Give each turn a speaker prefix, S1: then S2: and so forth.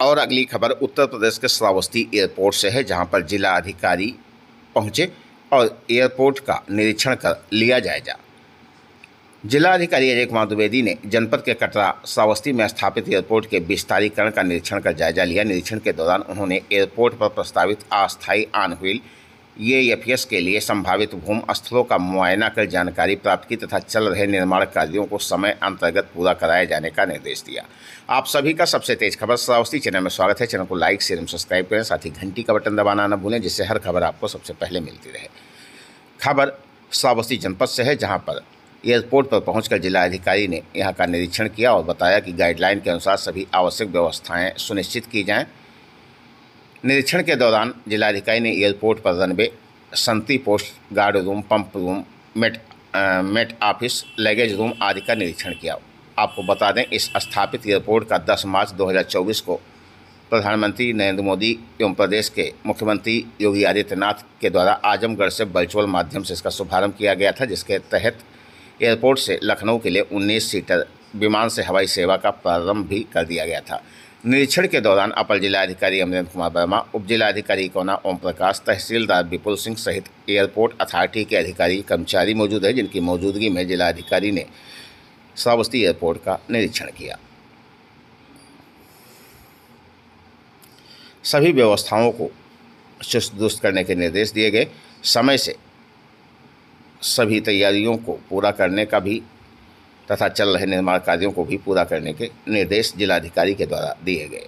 S1: और अगली खबर उत्तर प्रदेश के श्रावस्ती एयरपोर्ट से है, जहां पर जिला अधिकारी पहुंचे और एयरपोर्ट का निरीक्षण कर लिया जायजा। जिला अधिकारी अजय कुमार द्विवेदी ने जनपद के कटरा श्रावस्ती में स्थापित एयरपोर्ट के विस्तारीकरण का निरीक्षण कर जायजा लिया। निरीक्षण के दौरान उन्होंने एयरपोर्ट पर प्रस्तावित अस्थायी ऑन व्हील EAFS के लिए संभावित भूमि स्थलों का मुआयना कर जानकारी प्राप्त की तथा चल रहे निर्माण कार्यों को समय अंतर्गत पूरा कराए जाने का निर्देश दिया। आप सभी का सबसे तेज खबर श्रावस्ती चैनल में स्वागत है। चैनल को लाइक शेयर एवं सब्सक्राइब करें, साथ ही घंटी का बटन दबाना न भूलें, जिससे हर खबर आपको सबसे पहले मिलती रहे। खबर श्रावस्ती जनपद से है, जहां पर एयरपोर्ट पर पहुंचकर जिला अधिकारी ने यहां का निरीक्षण किया और बताया कि गाइडलाइन के अनुसार सभी आवश्यक व्यवस्थाएं सुनिश्चित की जाएं। निरीक्षण के दौरान जिलाधिकारी ने एयरपोर्ट पर रनवे, संतरी post, guard room, pump room, met office, luggage room आदि का निरीक्षण किया। आपको बता दें, इस स्थापित एयरपोर्ट का 10 मार्च 2024 को प्रधानमंत्री नरेंद्र मोदी एवं प्रदेश के मुख्यमंत्री योगी आदित्यनाथ के द्वारा आजमगढ़ से वर्चुअल माध्यम से इसका शुभारंभ किया गया था, जिसके तहत एयरपोर्ट से लखनऊ के लिए 19 सीटर विमान से हवाई सेवा का प्रारंभ भी कर दिया गया था। निरीक्षण के दौरान अपर जिलाधिकारी अमरेंद्र कुमार वर्मा, उप जिलाधिकारी कोना ओम प्रकाश, तहसीलदार विपुल सिंह सहित एयरपोर्ट अथॉरिटी के अधिकारी कर्मचारी मौजूद हैं, जिनकी मौजूदगी में जिलाधिकारी ने श्रावस्ती एयरपोर्ट का निरीक्षण किया। सभी व्यवस्थाओं को चुस्त दुरुस्त करने के निर्देश दिए गए। समय से सभी तैयारियों को पूरा करने का भी तथा चल रहे निर्माण कार्यों को भी पूरा करने के निर्देश जिलाधिकारी के द्वारा दिए गए।